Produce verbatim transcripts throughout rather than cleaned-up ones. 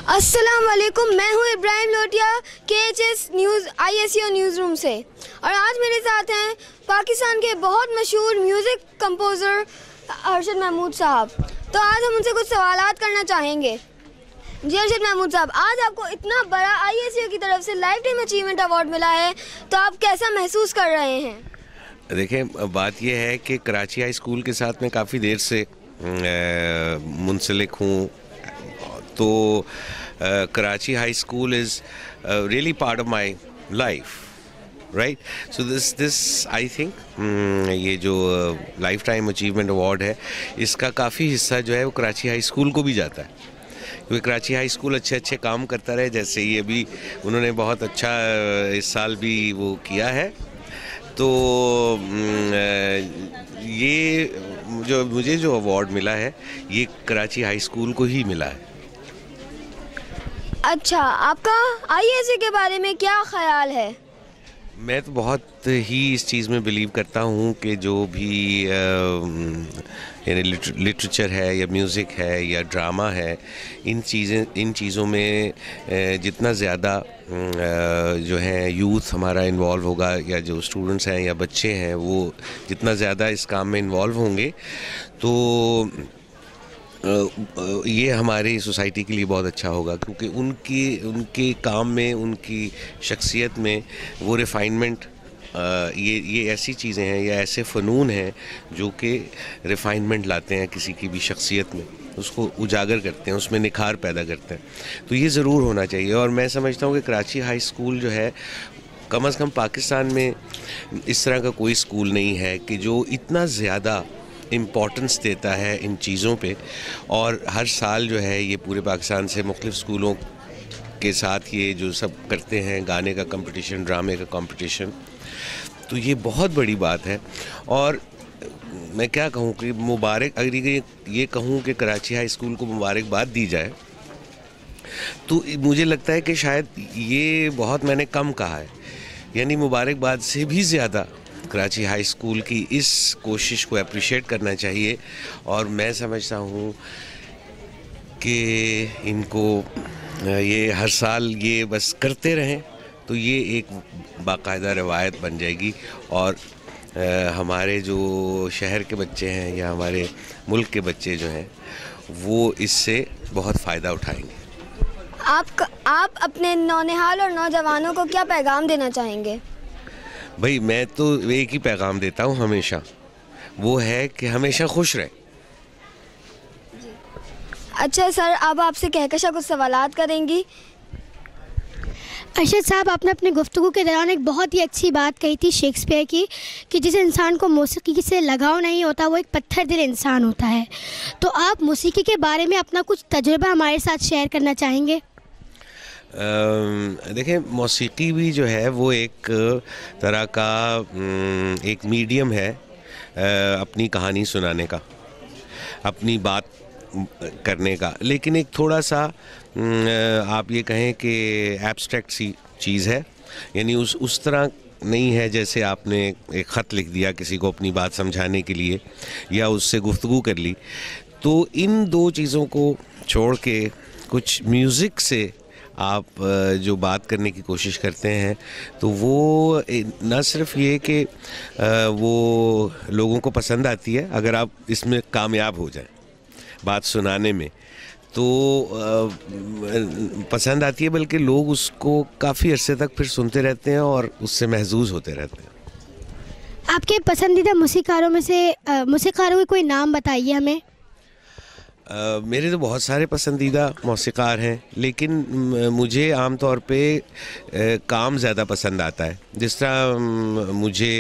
अस्सलाम वालेकुम, मैं हूँ Ibrahim Lotia K H S news I S E O news room से, और आज मेरे साथ हैं पाकिस्तान के बहुत मशहूर म्यूज़िक कंपोज़र अरशद महमूद साहब। तो आज हम उनसे कुछ सवालात करना चाहेंगे। जी अरशद महमूद साहब, आज आपको इतना बड़ा आई एस ई ओ की तरफ से लाइफ टाइम अचीवमेंट अवार्ड मिला है, तो आप कैसा महसूस कर रहे हैं? देखिए, बात यह है कि कराची हाई स्कूल के साथ मैं काफ़ी देर से मुंसलिक हूँ। तो Karachi high school is really part of my life, right? So this this I think ये जो लाइफ टाइम अचीवमेंट अवार्ड है, इसका काफ़ी हिस्सा जो है वो कराची हाई स्कूल को भी जाता है, क्योंकि कराची हाई स्कूल अच्छे अच्छे काम करता रहे। जैसे ये भी उन्होंने बहुत अच्छा इस साल भी वो किया है। तो ये जो मुझे जो अवार्ड मिला है, ये कराची हाई स्कूल को ही मिला है। अच्छा, आपका आई एस ई ओ के बारे में क्या ख्याल है? मैं तो बहुत ही इस चीज़ में बिलीव करता हूँ कि जो भी यानी लिटरेचर है या म्यूज़िक है या ड्रामा है, इन चीज़ें इन चीज़ों में जितना ज़्यादा जो है यूथ हमारा इन्वॉल्व होगा, या जो स्टूडेंट्स हैं या बच्चे हैं वो जितना ज़्यादा इस काम में इन्वॉल्व होंगे, तो ये हमारी सोसाइटी के लिए बहुत अच्छा होगा, क्योंकि उनकी उनके काम में, उनकी शख्सियत में वो रिफ़ाइनमेंट, ये ये ऐसी चीज़ें हैं या ऐसे फ़नून हैं जो कि रिफ़ाइनमेंट लाते हैं किसी की भी शख्सियत में, उसको उजागर करते हैं, उसमें निखार पैदा करते हैं। तो ये ज़रूर होना चाहिए। और मैं समझता हूँ कि कराची हाई स्कूल जो है, कम अज़ कम पाकिस्तान में इस तरह का कोई स्कूल नहीं है कि जो इतना ज़्यादा इम्पोर्टेंस देता है इन चीज़ों पे। और हर साल जो है ये पूरे पाकिस्तान से मुख्तलिफ़ स्कूलों के साथ ये जो सब करते हैं, गाने का कंपटीशन, ड्रामे का कंपटीशन, तो ये बहुत बड़ी बात है। और मैं क्या कहूँ कि मुबारक, अगर ये ये कहूँ कि कराची हाई स्कूल को मुबारकबाद दी जाए, तो मुझे लगता है कि शायद ये बहुत मैंने कम कहा है। यानी मुबारकबाद से भी ज़्यादा कराची हाई स्कूल की इस कोशिश को अप्रिशिएट करना चाहिए। और मैं समझता हूँ कि इनको ये हर साल ये बस करते रहें, तो ये एक बाकायदा रवायत बन जाएगी, और हमारे जो शहर के बच्चे हैं या हमारे मुल्क के बच्चे जो हैं, वो इससे बहुत फ़ायदा उठाएंगे। आप आप अपने नौनिहाल और नौजवानों को क्या पैगाम देना चाहेंगे? भाई, मैं तो एक ही पैगाम देता हूँ हमेशा, वो है कि हमेशा खुश रहे। अच्छा सर, अब आपसे कहकशा कुछ सवालात करेंगी। अरशद साहब, आपने अपने गुफ्तगू के दौरान एक बहुत ही अच्छी बात कही थी शेक्सपियर की, कि जिस इंसान को मौसीकी से लगाव नहीं होता वो एक पत्थर दिल इंसान होता है। तो आप मौसीकी के बारे में अपना कुछ तजुर्बा हमारे साथ शेयर करना चाहेंगे? देखिए, मौसीकी भी जो है वो एक तरह का एक मीडियम है अपनी कहानी सुनाने का, अपनी बात करने का, लेकिन एक थोड़ा सा आप ये कहें कि एब्स्ट्रैक्ट सी चीज़ है। यानी उस उस तरह नहीं है जैसे आपने एक ख़त लिख दिया किसी को अपनी बात समझाने के लिए या उससे गुफ्तगू कर ली। तो इन दो चीज़ों को छोड़ के कुछ म्यूज़िक से आप जो बात करने की कोशिश करते हैं, तो वो न सिर्फ ये कि वो लोगों को पसंद आती है, अगर आप इसमें कामयाब हो जाएं बात सुनाने में, तो पसंद आती है, बल्कि लोग उसको काफ़ी अरसे तक फिर सुनते रहते हैं और उससे महजूज़ होते रहते हैं। आपके पसंदीदा मौसीकारों में से मौसीकारों के कोई नाम बताइए हमें। Uh, मेरे तो बहुत सारे पसंदीदा मौसीकार हैं, लेकिन मुझे आम तौर पे uh, काम ज़्यादा पसंद आता है। जिस तरह um, मुझे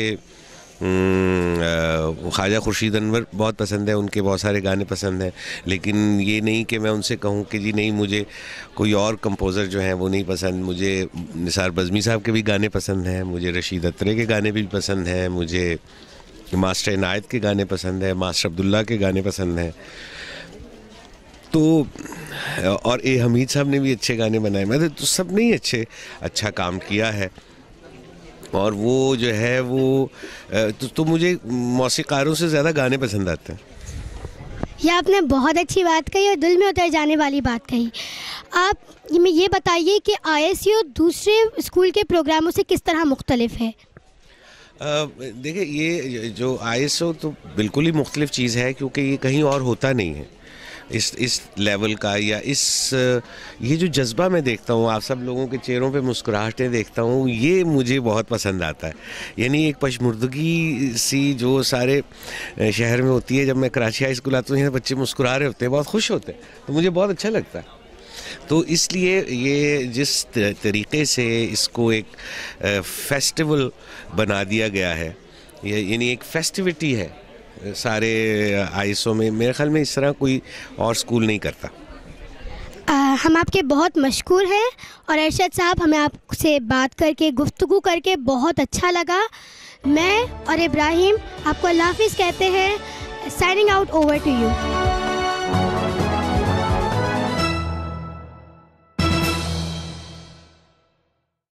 ख्वाजा खुर्शीद अनवर बहुत पसंद है, उनके बहुत सारे गाने पसंद हैं, लेकिन ये नहीं कि मैं उनसे कहूँ कि जी नहीं, मुझे कोई और कंपोज़र जो हैं वो नहीं पसंद। मुझे निसार बज़मी साहब के भी गाने पसंद हैं, मुझे रशीद अत्रे के गाने भी पसंद हैं, मुझे मास्टर इनायत के गाने पसंद हैं, मास्टर अब्दुल्ला के गाने पसंद हैं। तो और ए हमीद साहब ने भी अच्छे गाने बनाए। मैं तो सब ने ही अच्छे अच्छा काम किया है, और वो जो है वो तो, तो मुझे मौसीकारों से ज़्यादा गाने पसंद आते हैं। ये आपने बहुत अच्छी बात कही और दिल में उतर जाने वाली बात कही। आप मैं ये बताइए कि आई एस यू दूसरे स्कूल के प्रोग्रामों से किस तरह मुख्तलिफ है? देखिए, ये जो आई एस ओ तो बिल्कुल ही मुख्तलिफ चीज़ है, क्योंकि ये कहीं और होता नहीं है इस इस लेवल का, या इस ये जो जज्बा मैं देखता हूँ, आप सब लोगों के चेहरों पे मुस्कुराहटें देखता हूँ, ये मुझे बहुत पसंद आता है। यानी एक पशमुर्दगी सी जो सारे शहर में होती है। जब मैं कराची हाई स्कूल आता हूँ, यहाँ बच्चे मुस्कुरा रहे होते हैं, बहुत खुश होते हैं, तो मुझे बहुत अच्छा लगता है। तो इसलिए ये जिस तरीके से इसको एक फेस्टिवल बना दिया गया है, ये यानी एक फेस्टिविटी है सारे आई एस ओ में, मेरे ख्याल में इस तरह कोई और स्कूल नहीं करता। आ, हम आपके बहुत मशकूर हैं, और अरशद साहब, हमें आपसे बात करके, गुफ्तगू करके बहुत अच्छा लगा। मैं और इब्राहिम आपको अल्लाह हाफिज़ कहते हैं। Signing out, over to you.